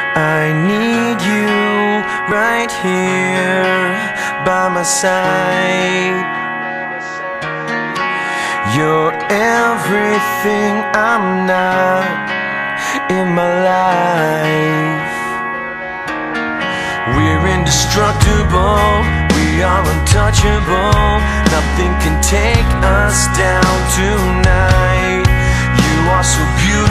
I need you right here by my side. You're everything I'm not in my life. We're indestructible, we are untouchable. Nothing can take us down tonight. You are so beautiful,